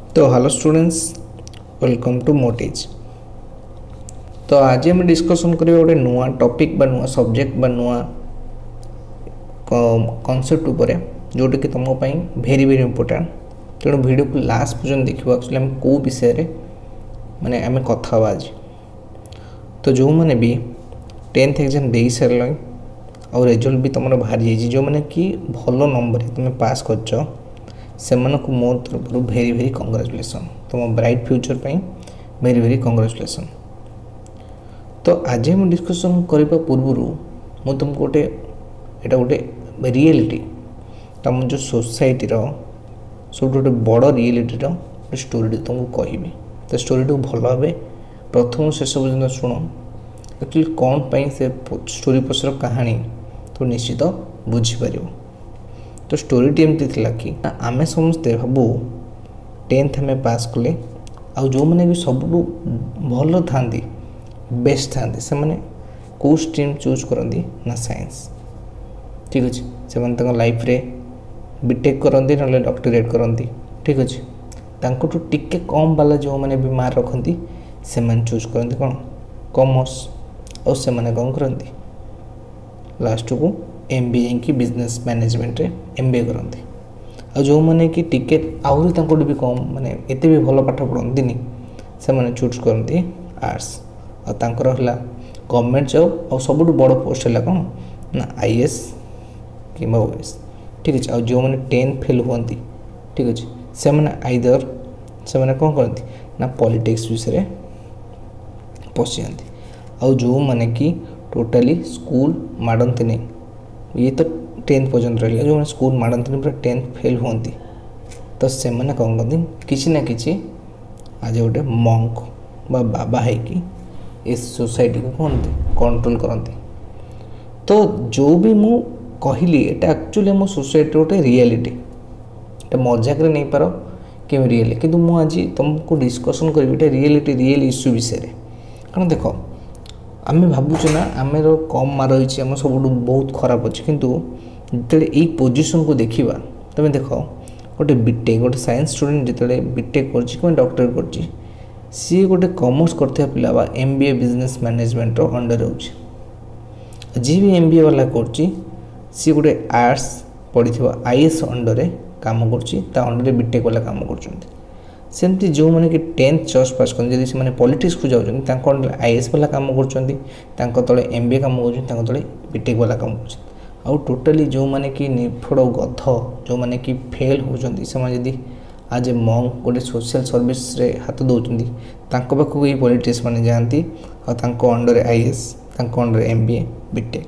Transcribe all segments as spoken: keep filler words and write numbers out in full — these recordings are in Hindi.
तो हेलो स्टूडेंट्स, वेलकम टू मोटेज। तो आज हम डिस्कसन करिया गोटे नुआ टॉपिक बा नुआ सब्जेक्ट बा नुआ कॉन्सेप्ट ऊपर जोटा कि तुम भेरी भेरी इंपोर्टेंट। तेणु वीडियो को लास्ट पर्यटन देखो एक्चुअली आम कौ विषय माने आम कथा आज। तो जो मैंने भी टेन्थ एग्जाम दे सारे और रिजल्ट भी तुम बाहरी जाइए, जो मैंने कि भल नंबर तुम पास कर से मो तरफ भेरी भेरी कंग्रेचुलेसन। तुम ब्राइट फ्यूचर पे भेरी भेरी कंग्रेचुलेसन। तो आज हम डिस्कसन करने पूर्व मु तुमको गोटे एटा गोटे रियलिटी तुम जो सोसाइटी सब गोटे बड़ रियलिटी गोटे स्टोरी तुमको कहबी। तो स्टोरी भल भाव प्रथम शेष पर्यटन शुण एक्चुअली कौन पाई से स्टोरी पछर कहानी तो निश्चित बुझीपर। तो स्टोरी एमती थी कि आमे समस्ते भाबू टेन्थ आम पास कले आ जो मैंने भी सब भल था बेस्ट था से मैंने कौ स्ट्रीम चूज करती ना साइंस। ठीक अच्छे से लाइफ रे बीटेक करती ना डॉक्टरेट करती। ठीक अच्छे तांको टिके कम वाला जो मैंने भी मार्क रखती से मैंने चूज करती कौन कॉमर्स और से मैंने कौन करती लास्ट को एमबीए की बिजनेस मैनेजमेंट रे एमबीए करती। और जो मैंने कि टिके आहरी तांको भी कम माने एते भी भल पाठ पढ़ती से मैंने चूज करती आर्ट्स। और तांकर हला गवर्नमेंट जॉब और सब बड़ पोस्ट है कौन ना आईएएस कि ओएस। ठीक अच्छे और जो मैंने टेन्थ फेल हुआ ठीक अच्छे से मैंने आइदर से मैंने कौन करती ना पॉलिटिक्स विषय पशि जाती। और जो मैंने कि टोटाली स्कूल माड़ती नहीं ये तो टेन्थ पर्यंत रहा जो मैंने स्कूल माड़ती पूरा टेन्थ फेल हुई तो से मैंने कौन करती किसी ना कि आज गोटे मंक बा बाबा है कि इस सोसाइटी को कौन कंट्रोल करती। तो जो भी मु कहली एटा एक्चुअली मो सोसाइटी गोटे रियलिटी एटा मजाक नहीं पार कि रियल कि मुझे तुमको डिस्कसन करी रियलिटी रियल इश्यू विषय। कारण देख आम भावुँ ना आम कम मार रही आम सब बहुत खराब अच्छे किंतु जो ये पोजिशन को देखा तुम देख गोटे बीटेक गोटे साइंस स्टूडेंट जो बीटेक कर डॉक्टर कर सी गोटे कॉमर्स करता पिला बा एमबीए बिजनेस मैनेजमेंट रो अंडर हो जी भी एमबीए वाला कर सी गोटे आर्ट्स पढ़ी आईएएस अंडर काम कर अंडर बीटेक वाला काम कर सेमती जो मैंने कि टेन्थ जस्ट पास कर से पॉलिटिक्स को जाऊँच अंडर आईएएस वाला काम कर तले एमबीए काम कर तले बीटेक वाला काम कर आउ टोटाली जो मैंने कि निफड़ गध जो मैंने कि फेल होती से आज ए मंक गोटे सोशल सर्विस रे हाथ दौरान पाखक ये पॉलिटिक्स मैंने जाती और under IAS under MBA B Tech.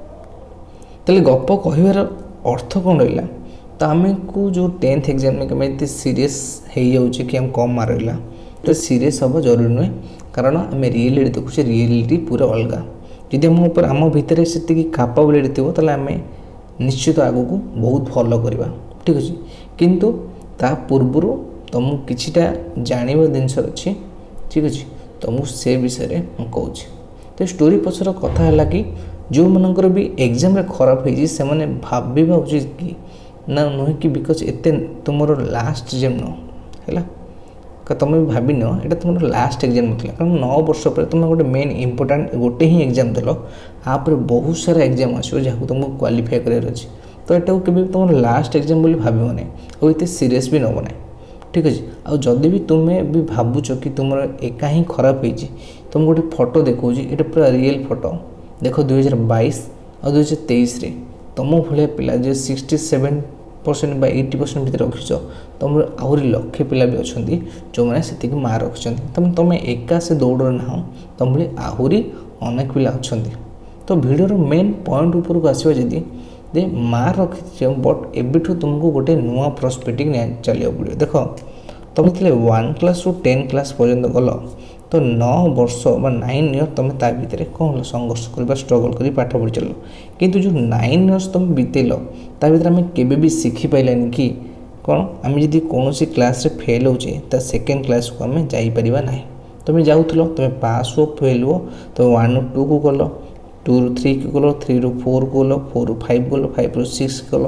तेल गप कहबार अर्थ कौन रहा तो आम को जो टेन्थ एग्जाम में सीरीयस हो जाऊँ कि आम कम मार रहा तो सीरीयस हम जरूरी नुहे। कारण आम रियलिटी देखुचे रियलिटी पूरा अलग। जदि आम ऊपर आम भितर से कैपेबिलिटी थी आम निश्चित आगू को बहुत भल करवा। ठीक अच्छे किंतु ता पूर्वर तुमको किछिटा जानवा जिनस अच्छी। ठीक अच्छे तुमको से विषय में कहूँ। तो स्टोरी पछर कथा है कि जो मनकर भी एग्जाम रे खराब होती से मैंने भाविबा उचित कि ना नुहे कि बिकज एत तुम लास्ट एग्जाम न है तुम भी भाव न यहाँ तुम लास्ट एग्जाम ना कारण नौ वर्ष पर तुम गोटे मेन इंपोर्टाट गोटे ही एग्जाम देल आपर बहुत सारा एग्जाम आसो जहाँ तुमको क्वालिफाई करार अच्छे। तो यहाँ के तुम लास्ट एग्जाम बोली भाव ना और ये सीरीयस भी नब ना। ठीक अच्छे आ जदि भी तुम्हें भी भावुच कि तुम एका ही खराब हो तुम गोटे फोटो देखो ये पूरा रियल फोटो देख दुई हजार बैश और दुई हजार तेईस तुम भाया पिला जो सिक्सटी सेवेन परसेंट बा एट्टी परसेंट भर रखीच तुम आहरी लक्षे पिला भी अच्छा जो मैंने से मार्क रखिंट तुम तुम एका से दौड़ ना तुम भाई आहरी अनेक पिला अच्छा। तो भिडर मेन पॉइंट उपरको आसवा जदि दे मार्क रखी बट एबिठू तुमको गोटे नुआ प्रस्पेक्टिव चलिए पड़ो। देख तुम थे वन क्लास रु टेन क्लास पर्यंत गल तो नौ वर्ष बा नाइन इयर तुम ता भितर कौन संघर्ष करवा स्ट्रगल कर पाठ पढ़ी चल किंतु जो नाइन इयर्स तुम बीतेल ता भीतर आम केबे भी शिखी पाइलानी कि कौन आम जदि कौन क्लास रे फेल होचे ता सेकेंड क्लास को आम जाइपरिबा नाही। तुम जाऊल तुम पास हो फेल हो तुम वन रु टू को गल टू रु थ्री को गल थ्री रु फोर को गल फोर रु फाइव गल फाइव रु सिक्स गल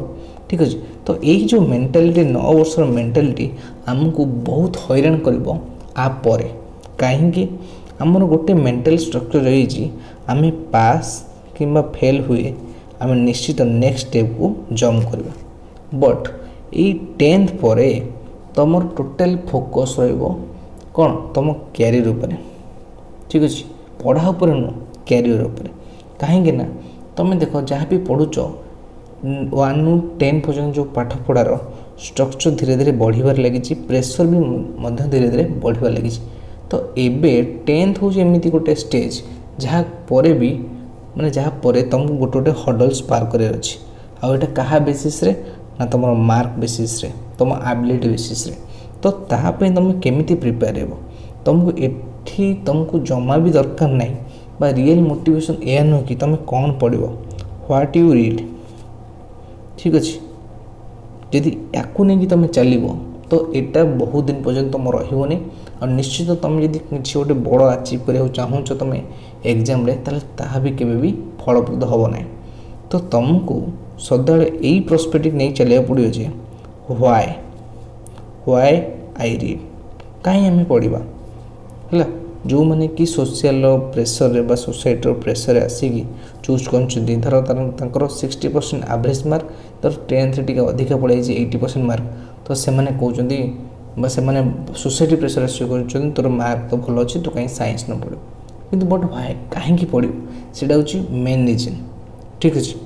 ठीक अच्छे। तो यही जो मेंटालिटी नौ वर्षर मेंटालिटी आमको बहुत हैरान करिबो आ परे कहीं आमर गोटे मेंटल स्ट्रक्चर रही आम पास किंबा फेल हुए आम निश्चित नेक्स्ट स्टेप को जंप करवा बट ये टेन्थ पर तुम टोटाल फोकस कौन तुम कैरियर उपर ठीक अच्छे पढ़ा उपर नुह कैरियर उपर कहीं ना तुम देख जहाँ भी पढ़ुच वन रु टेन पर्यंत जो पाठ पढ़ार स्ट्रक्चर धीरे धीरे बढ़िबार लगी प्रेशर भी मध्य धीरे धीरे बढ़िबार लगी। तो एबे टेन्थ हूँ एमती गोटे स्टेज जहाँ पर भी माने जहाँ पर तुमको गोटे गोटे हडल्स पार कर अच्छी आटा क्या बेसिस रे ना तुम मार्क बेसिस रे तुम एबिलिटी बेसिस रे। तो तापाई तुम केमिति प्रिपेयर हो तुमको एठी तुमको जमा भी दरकार नहीं बा रियल मोटिवेशन यह नुह कि तुम कौन पढ़ व्हाट यू रीड ठीक अच्छे जदि याकू नहीं कि तुम चलो तो यहाँ बहुत दिन पर्यंत तुम रही और निश्चित तुम जब किसी गोटे बड़ अचिव करने चाहूच तुम एग्जाम ताहा भी केवे भी फलप्रद हम ना। तो तुमको सदा यही पर्सपेक्टिव नहीं चलिया पड़ो जे व्हाई व्हाई आई रीड कहीं आम पढ़ा है जो मैंने कि सोशल प्रेसर बा सोसाइटर प्रेसर आसिकी चूज कर सिक्सटी परसेंट एवरेज मार्क तर टेन्थ टी अधिका पड़े एटी परसेंट मार्क तो से कहते से सोसाइटी प्रेसर आस तोर मार्क तो भल अच्छे तो कहीं साइंस न पढ़ो किंतु बट भाई कहीं पढ़ो से मेन रीजन ठीक अच्छे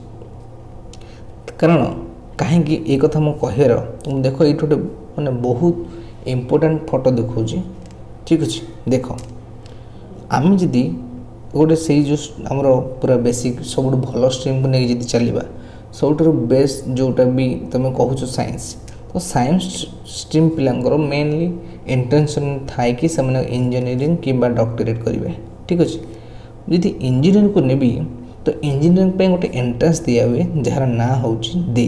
कारण कहीं ये कथा मो कहार तुम देख ये गोटे मैंने बहुत इम्पोर्टाट फोटो देखा ठीक अच्छे देख आम जदि गोटे से जो आमर पूरा बेसिक सब भल स्ट्रीम को लेकिन चलवा सब बेस्ट जोटा भी तुम कहूच साइंस तो साइंस स्ट्रीम पिलांकर मेनली इंटेंशन थाए कि से इंजीनियरिंग कि डॉक्टरेट करेंगे ठीक अच्छे जदि इंजीनियरिंग को नेबी तो इंजीनियरिंग पे गोटे एंट्रेंस दिया हुए जार ना हूँ दे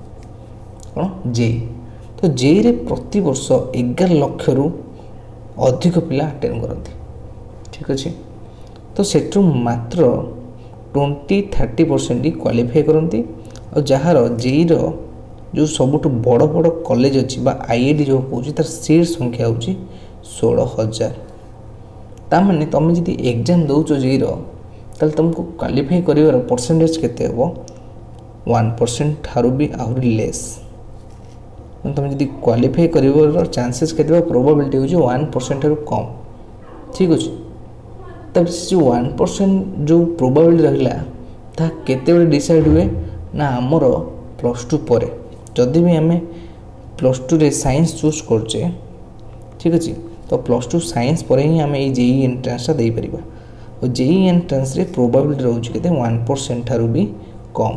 कौन जे तो जे रे प्रति वर्ष एगार लक्ष रु अधिक पिला अटेंड करती ठीक अच्छे। तो सेठू मात्र ट्वेंटी थर्टी परसेंट ही क्वालिफाई करती और जार जेई जो सबुठ बड़ बड़ कॉलेज अच्छी आईआईटी जो कौन तार सीट संख्या हूँ षोलह हजार ताने तुम जब एग्जाम दौच जेईर ताल तुमको क्वालिफाई कर परसेंटेज केते हो वन परसेंट ठारू भी आहरी लेस तुम जब क्वालिफाई कर चांसेस के प्रोबेबिलिटी हूँ वन परसेंट ठारू कम ठीक अच्छे। तब जो वन परसेंट जो प्रोबेबिलिटी रहा केते डिसाइड हुए ना आमर प्लस टू पर जदि भी आम प्लस टू रे साइंस चूज करचे ठीक अच्छे तो प्लस टू साइंस पर ही आम ये जेई एंट्रेंसटा दे पार और जेई एंट्रेंस रे प्रोबेबिलिटी रोचे के वन परसेंट ठारू भी कम।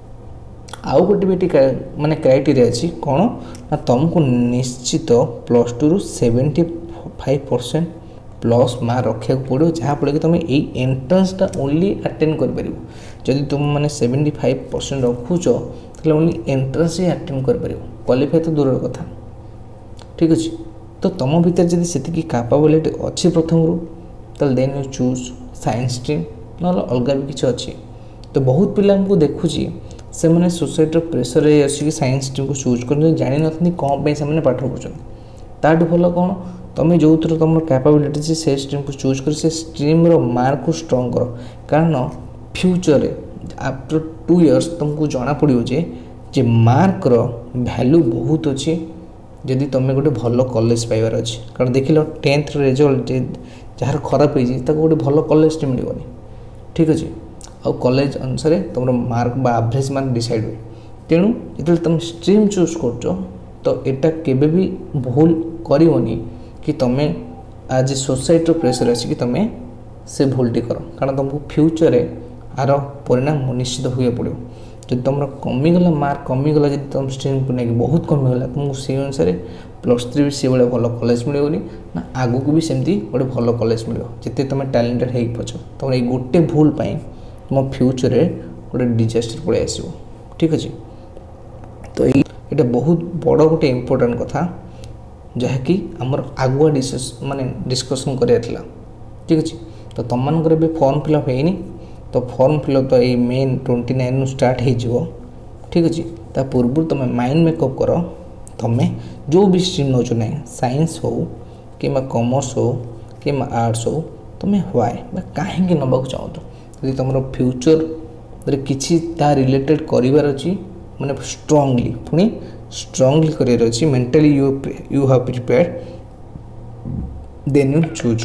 आउ गोटे भी माने क्राइटेरिया अच्छी कौन ना तुमको निश्चित प्लस टू रु seventy five percent plus mark रखा पड़ो जहाँ फल कि तुम ये एंट्रेंसटा ओनली अटेंड कर जदि तुम मैंने सेवेन्टी फाइव परसेंट रखुच तो ओनली एंट्रेंस ही अटेंड कर क्वालिफाई तो दूर कथा ठीक अच्छे। तो तुम भीतर जब से कैपेबिलिटी अच्छी प्रथम रू तो then you choose science stream ना अलग भी किसी अच्छी। तो बहुत पिला देखुची से मैंने सोसाइटी प्रेसर आसिक साइंस स्ट्रीम को चूज कर जानी ना कौन से पाठ पढ़ुं ताठू भल कौन तुम जो थर तुम कैपेबिलिटी से स्ट्रीम को चूज कर से स्ट्रीम रो मार्क को स्ट्रंग कर कारण फ्यूचर आफ्टर टू इयर्स तुमको जना पड़ो जे जे मार्क रो वैल्यू बहुत अच्छी जदि तुम गोटे भल कॉलेज पाइबार अच्छे कारण देख लो टेन्थ रिजल्ट जार खराब हो गोटे भल कॉलेज मिलनी ठीक अच्छे आ कॉलेज अनुसार तुम मार्क बा एवरेज मार्क डिसाइड हुए तेणु जो तुम स्ट्रीम चूज कर तो यहाँ केबे भी भूल करनी कि तुम आज सोसाइटी प्रेसर आसिक तुम से भूलटी कर कारण तुमको फ्यूचर आर परिणाम निश्चित हुए पड़ो जब तुम कमीगला मार्क कमीगला जब तुम स्ट्रीम को लेकिन बहुत कमीगला तुमको से अनुसार प्लस थ्री भी से भाई भल कॉलेज मिलनी ना आगू को भी सेमती गोटे भल कॉलेज मिल जिते तुम टैलेंटेड हो पच तुम ये गोटे भूल तुम फ्यूचर गोटे डिजास्टर पड़े आस ठीक अच्छे। तो ये बहुत बड़ गोटे इम्पोर्टाट कथा जहाँकि आमर आगुआ डिस्कस माने डिस्कसन कराइला ठीक अच्छे। तो तुम मानकर भी फॉर्म फिलअप होनी तो फॉर्म फिलअप तो ये मेन ट्वेंटी नाइन स्टार्ट हो ठीक अच्छे। ता पूर्व तुम माइंड मेकअप कर तुम्हें जो भी स्ट्रीम नौ ना साइंस हो कि कॉमर्स हो कि आर्ट्स हो तुम्हें व्हाई कहीं नबाक चाहो यदि तुम फ्यूचर किसी ता रिलेटेड करार अच्छी माने स्ट्रांगली पुणी स्ट्रांगली करार अच्छी mentally you you have prepared then you choose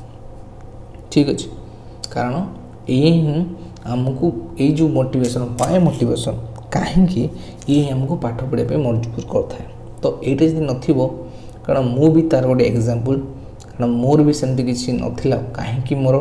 ठीक अच्छे कारण ये आमको ये जो मोटिवेशन व्हाई मोटिवेशन कहीं ये आमको पाठ पढ़ाई मजबूर करता है तो ये नथिबो कारण मु भी तार गोटे एग्जांपल कारण मोर भी सेमती किसी नथिला कहीं मोर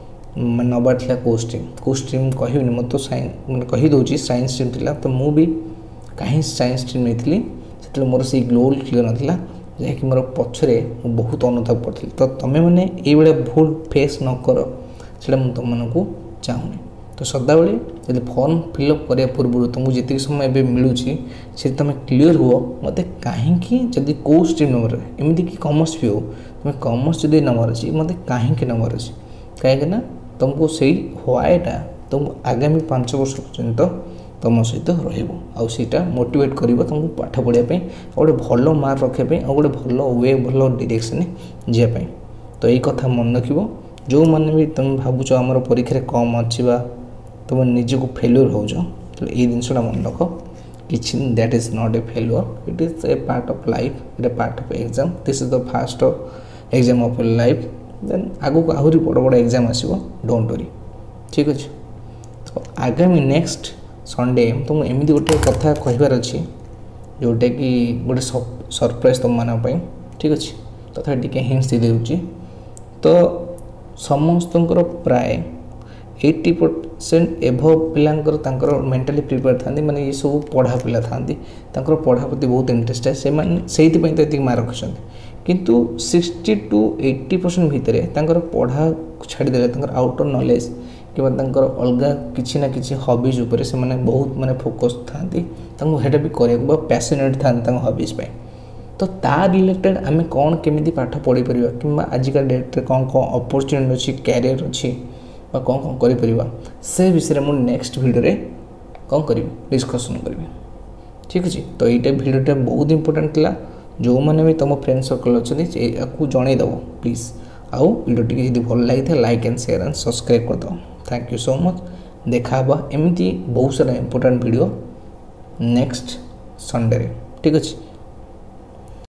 नबार था को स्ट्रीम को स्ट्रीम कहनी मत तो साइंस मैंने कहीदे साइंस स्ट्रीम थिला तो मु भी कहीं साइंस स्ट्रीम नहीं से मोर से गोल क्लियर नाला जैक मोर पछरे बहुत अनुताप करी तो तुम्हें मैंने ये भूल फेस न कर से तुम मानक चाहूनी तो सदाबले जब फॉर्म फिलअप करने पूर्व तुमको जी समय मिलूँ से तुम क्लीयर हुआ मत कहीं जदि कौ स्ट्रीम नंबर एमती कि कॉमर्स भी हो तुम्हें कॉमर्स जब नंबर अच्छी मत कहीं नंबर अच्छी कहीं तुमको से व्हाईटा तुम आगामी पांच वर्ष पर्यंत तुम सहित रहीटा मोटिवेट कर तुमको पाठ पढ़ाई गोटे भल मार्क रखापी आ गए भल वे भल डायरेक्शन जावाई तो यही कथा मन रख जो मैंने भी तुम भावुच आम परीक्षा कम अच्छी तुम निजक फेल्यूर हो तो ये जिनसा मन रख कि that is not a failure it is a part of life it a part of exam this is the first exam of life then आगु को आहरी बड़ बड़ एग्जाम आसो डोंट वरी ठीक अच्छे तो आगामी नेक्स्ट संडे तुम एमती गोटे कथा कहबार अच्छी जोटा कि गोटे सरप्राइज तुम मान ठीक अच्छे तथा टी हिंट्स दे दूँ तो समस्त प्राय एट्टी परसेंट एभव पिलांकर तांकर मेंटली प्रिपेयर था माने ये सब पढ़ा पिला था पढ़ा प्रति बहुत इंटरेस्ट है से तो मार्क रखते किंतु सिक्सटी टू एट्टी परसेंट भितर तांकर पढ़ा छाड़देले आउटर नॉलेज कि अलग किसी ना कि हॉबीज उपर से माने बहुत माने फोकस था हेटा भी करा पैशनेट था हॉबीज पे तो तार रिलेटेड आम कौन केमी पाठ पढ़ी पार कि आजिका डेट्रे कौन कौन अपॉर्चुनिटी अच्छी कैरियर अच्छी कौन कौन कर से विषय में नेक्स्ट वीडियो कौन करी डिस्कसन करी ठीक अच्छे तो ये वीडियोटा बहुत इंपोर्टेंट था जो मैंने भी तुम फ्रेंड सर्कल अच्छा जनईदेव प्लीज आउ वीडियो टी भल लगी like and share and subscribe करदे थैंक यू सो मच देखा एमती बहुत सारा इंपोर्टेंट वीडियो नेक्स्ट संडे ठीक अच्छे।